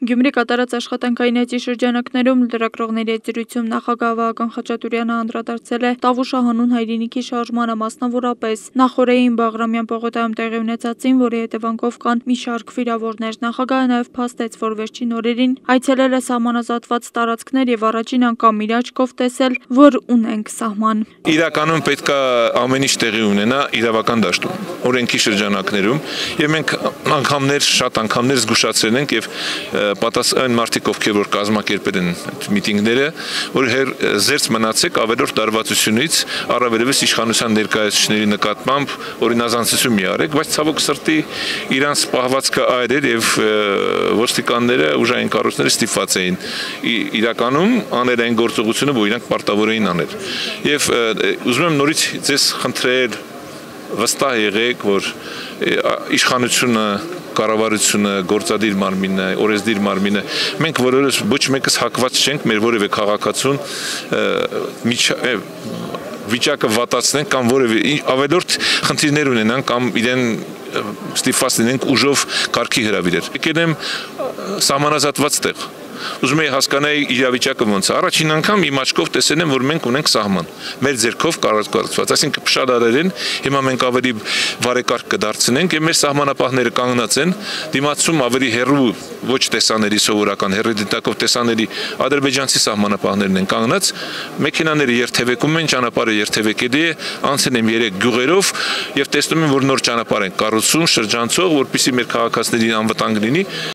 Գյումրի կատարած աշխատանքային էջի շրջանակներում լրագրողների հետ զրույցում նախագահ Վահագն Խաչատուրյանը անդրադարձել է Տավուշ հանուն հայրենիքի շարժմանը, մասնավորապես Նախորեին Բաղրամյան պողոտայում տեղի ունեցածին, որի հետևանքով կան մի շարք վիրավորներ։ Նախագահը նաև փաստեց, որ վերջին օրերին այցելել է սահմանազատված տարածքներ եւ առաջին անգամ իր աչքով տեսել, որ ունենք սահման։ Իրականում պետք է ամեն ինչ տեղի ունենա իրավական դաշտում, օրենքի շրջանակներում, եւ մենք շատ անգամներ զգուշացրել ենք եւ պատասխան մարդիկ, ովքեր որ կազմակերպել են այդ միտինգները, որ զերծ մնացեք ավելորդ դարվածությունից, առավելևս իշխանության ներկայացուցիչների նկատմամբ օրինազանցություն մի արեք, բայց ցավոք սրտի իրանց պահվածքը այր էր եւ ոստիկանները, ուժային կառույցները ստիպված էին իրականում անել այն գործողությունը, որ իրանք պարտավոր էին անել։ Եվ ուզում եմ նորից ձեզ խնդրել, վստահ եղեք, որ իշխանությունը, կառավարությունը, գործադիր մարմինը, օրենսդիր մարմինը, մենք որևէ ոչ մեկս հակված չենք մեր որևէ քաղաքացուն վիճակը վատացնենք կամ որևէ ավելորդ խնդիրներ ունենանք կամ իրեն ստիպված լինենք ուժով կարգի հրավիրել։ Եկել եմ սահմանազատված տեղ։ Ուզում եմ հասկանալ իրավիճակը ոնց է։ Առաջին անգամ իմ աչքով տեսել եմ, որ մենք ունենք սահման։ Մեր ձեռքով կառուցված, այսինքն փշարարել են, հիմա մենք ավելի բարեկարգ կդարձնենք եւ մեր սահմանապահները կանգնած են, դիմացում ավելի հեռու ոչ տեսանելի սովորական հեռադիտակով տեսանելի ադրբեջանցի սահմանապահներն են կանգնած, մեքենաները երթևեկում են, ճանապարհը երթևեկելի է, անցել եմ 3 գյուղերով եւ տեսնում եմ, որ նոր ճանապարհ են կառուցում, շրջանցող, որպեսզի մեր քաղաքացիներին անվտանգ լինի։